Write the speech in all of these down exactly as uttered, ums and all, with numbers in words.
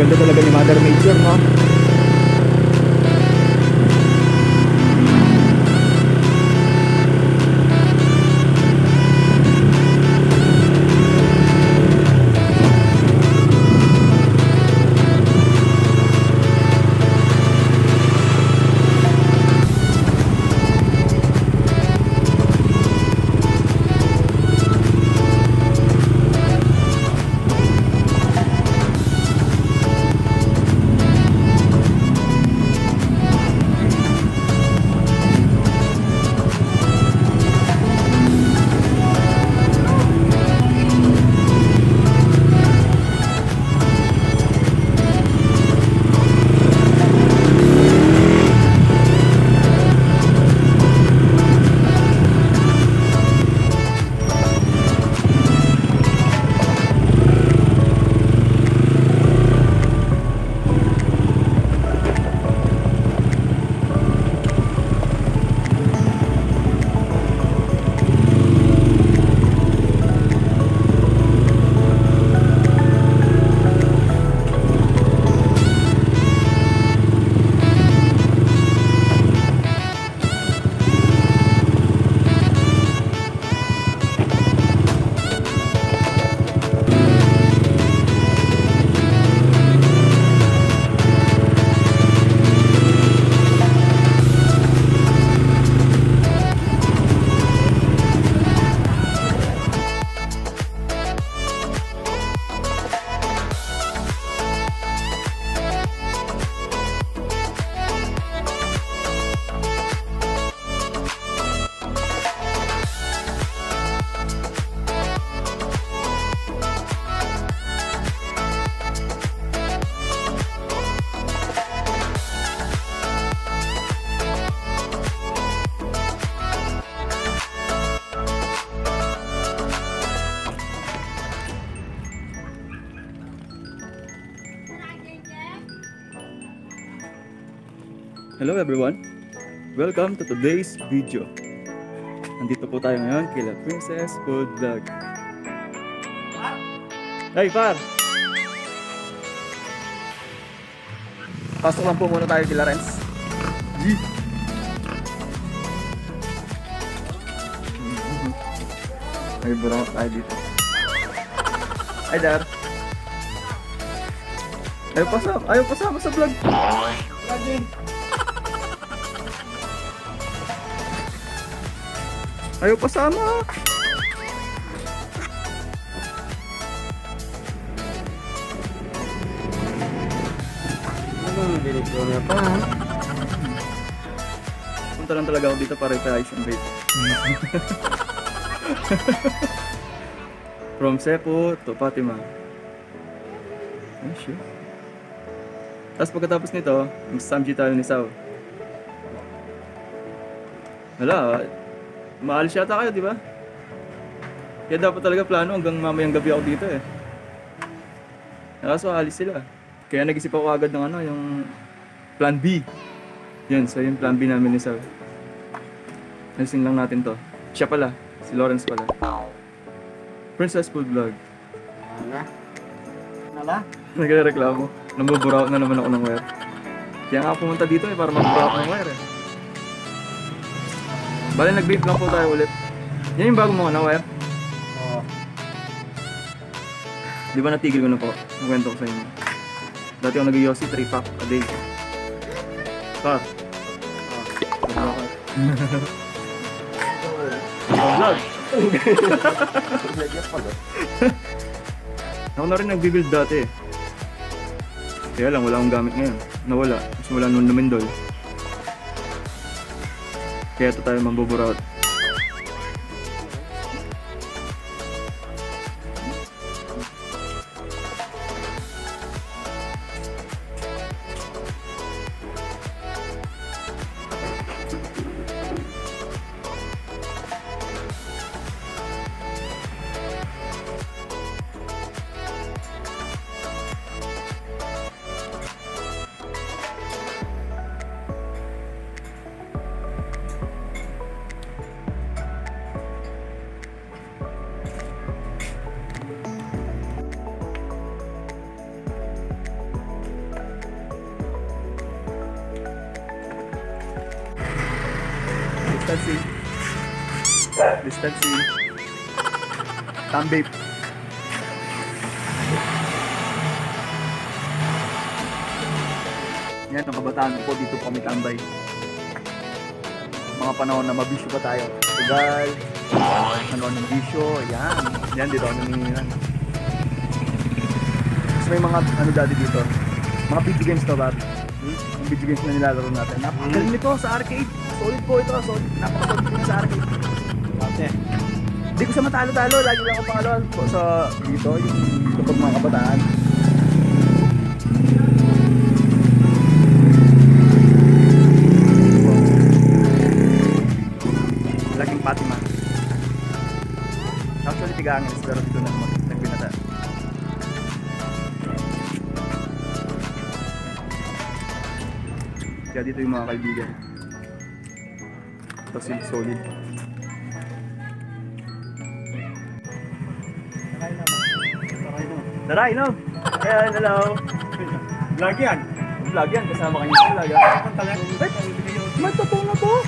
ganda talaga ni Mother Nature, no? Hello everyone! Welcome to today's video. Nandito po tayo ngayon kila Princess Food Vlog. Hey par! Pasok lang po muna tayo kila Renz. G! May burang tayo dito. Hi there! Ayaw pasama, ayaw pasama sa vlog! Vlogging! Ayaw pasama. Ano ang direkto niya pa? Punta lang talaga ako dito para i-price yung bait. From Cebu to Fatima. Ay, sure. Tapos pagkatapos nito, mag-samji tayo ni Sao. Wala, maalis yata kayo, di ba? Kaya dapat talaga plano hanggang mamayang gabi ako dito eh. Kaso alis sila. Kaya nag-isip ako agad ng ano, yung plan B. Yun, so yung plan B namin ni Sao. Alisin lang natin to. Siya pala, si Lawrence pala. Princess Food Vlog. Nala? Nala? Nagre-reklamo. Namubura na naman ako ng wire. Kaya nga pumunta dito eh, para magbura ako ng wire eh. Bale, nag-vape lang po tayo ulit. Yan yung bago mo na wire? Oo. Di ba natigil ko na po? Nakwento ko sa inyo. Dati ako nag-Yossi three pack a day. Par. Oh. Vlog. Ako na rin nag-build dati. Kaya lang, wala akong gamit ngayon. Nawala. Kasi wala nung lumindol. Kaya ito tayo mambuburot. Distancing. Distancing. Tambay. Yan, ang kabataan po dito po kami tambay. Mga panahon na mabisyo pa tayo. Tugal. Ano ng bisyo. Yan. Yan, dito ako naninginan. Tapos may mga ano dati dito. Mga video games to, Bobby. Hmm? Yung video games na nilalaro natin. Napakagaling nito sa arcade. Solid po ito. Solid. Napakasolid po sa arcade. Dati. Hindi ko siya matalo-talo. Lagi lang ako pangalo po sa dito. Yung kapag mga kabataan. Laging Fatima. Actually, tigangin. Pero dito na nagbinata. Kaya dito yung mga kaibigan. Ito si solid. Daray, no? Ayan, hello. Vlog yan. Vlog yan, kasama kanya sa vlog. Ang talang. Ba't? May totoo na to?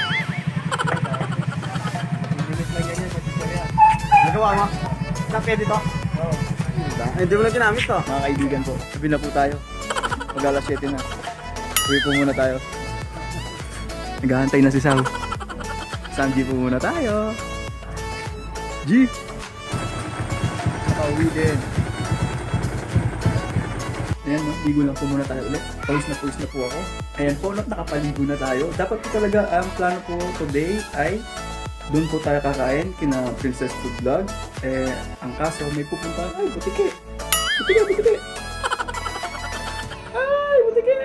Limit lang yan yan. Nagawa mo? Sa pwede to? Oo. Eh, hindi mo na ginamit to. Mga kaibigan po, sabi na po tayo. Mag alas siyete na. Uwi po muna tayo. Naghahantay na si Sao. Samji po muna tayo. G! Pauwi din. Ayan, no? Ligo lang po muna tayo ulit. Pawis na pawis na po ako. Ayan po, nakapaligo na tayo. Dapat po talaga, ang plano po today ay doon po tayo kakain kina Princess Food Vlog. Eh, ang kaso, may pupuntahan. Ay, butike! Butike, butike! Ay, butike!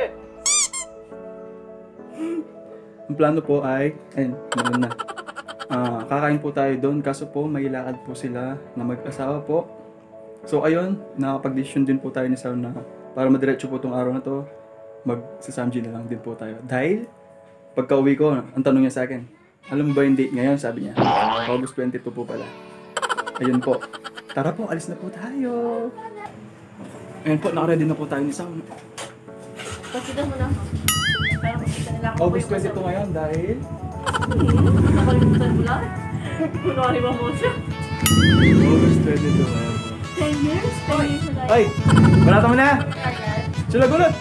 Ang plano po ay, ayun, naman na. Uh, kakain po tayo doon. Kaso po, may lakad po sila na mag-asawa po. So, ayun, nakapag-decision din po tayo ni Sao na para madiretso po itong araw na to, mag-sasamji na lang din po tayo. Dahil, pagka uwi ko, ang tanong niya sa akin, alam mo ba yung date ngayon? Sabi niya, August twenty-two po pala. Ayun po. Tara po, alis na po tayo. Ayun po, nakaready na po tayo ni Sao. Consider mo na. Para makita nila ako. August twenty-two ngayon dahil... Hmm, nakalimutan mo lang. Kunwari ba mo siya? August twenty-two ngayon po. ten years? ten years na tayo. Ay! Balata mo na! Agad. Sila gulot!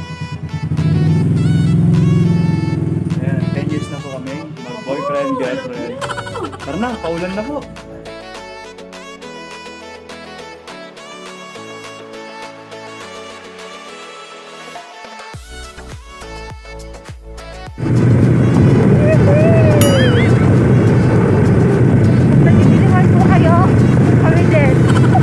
Ayan, ten years na po kami. Mag-boyfriend, girlfriend. Tara na, paulan na po. Nagtitilihan po kayo. Kami din.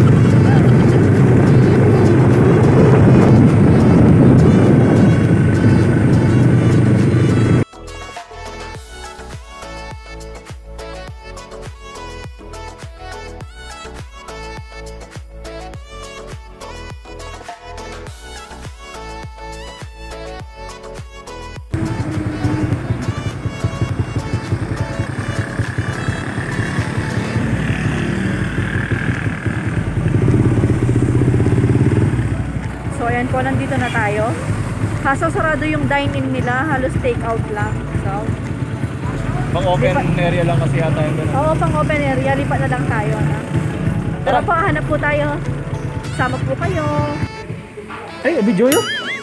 So ayan po, nandito na tayo. Kaso sarado yung dine-in nila, halos take out lang. So, Pang open area lang kasi yata yung gano'n. oo, pang open area, lipat na lang tayo. Na. Pero po, hanap po tayo. Sama po kayo. Ay, video yun?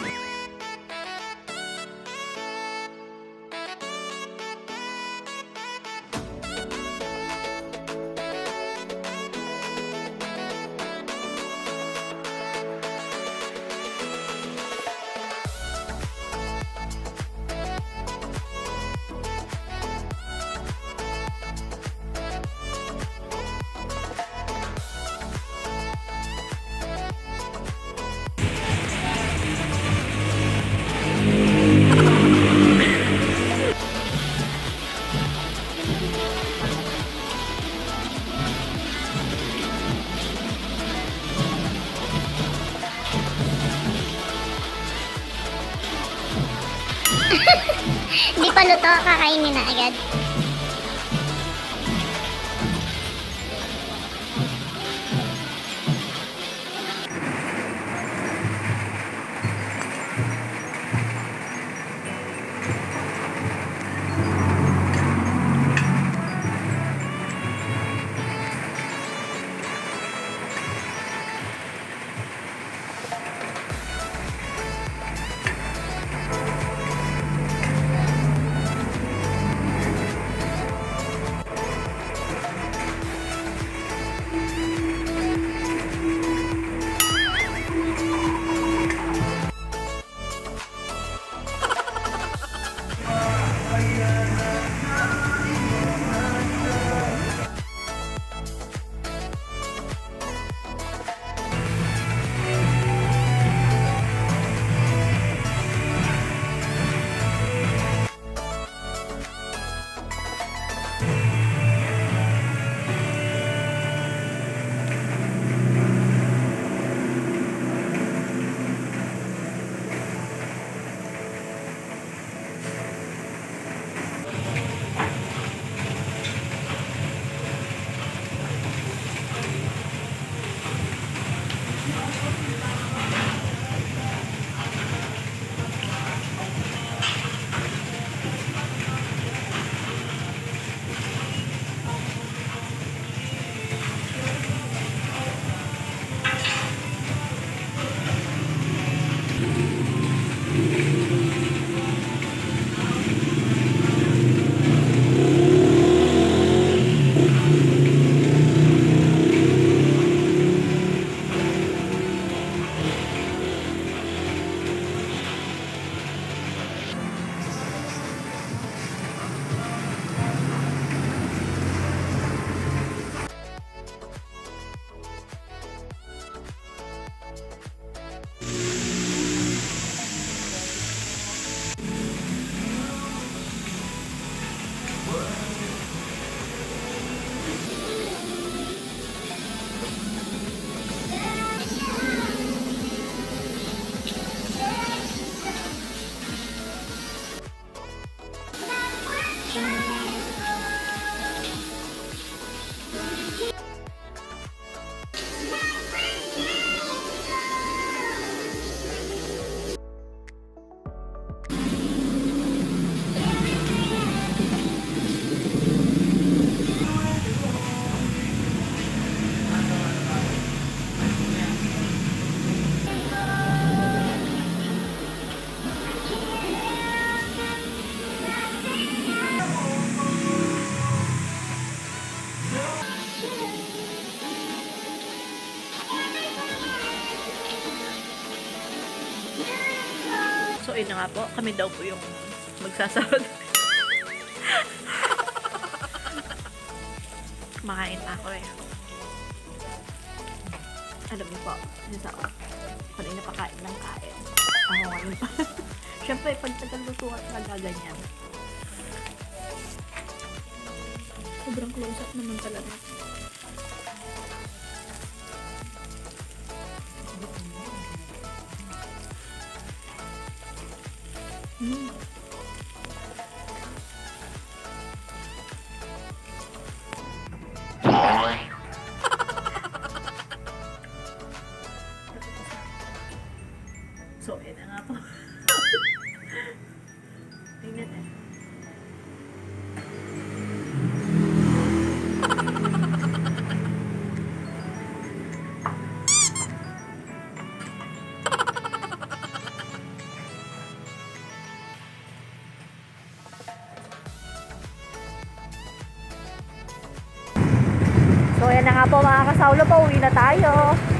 Di pa luto, kakainin na agad. yun na nga po, kami daw po yung magsasahod. Makain pa ako eh. Alam niyo po, isa ako. Kanina pa kain ng kain. Ako ngayon pa. Siyempre, pag tagal-lutuan, nagaganyan. Sobrang close up naman talaga. Mm. So, yun na nga po. Tingnan eh. So, yan na nga po mga kasawlo po. Uwi na tayo.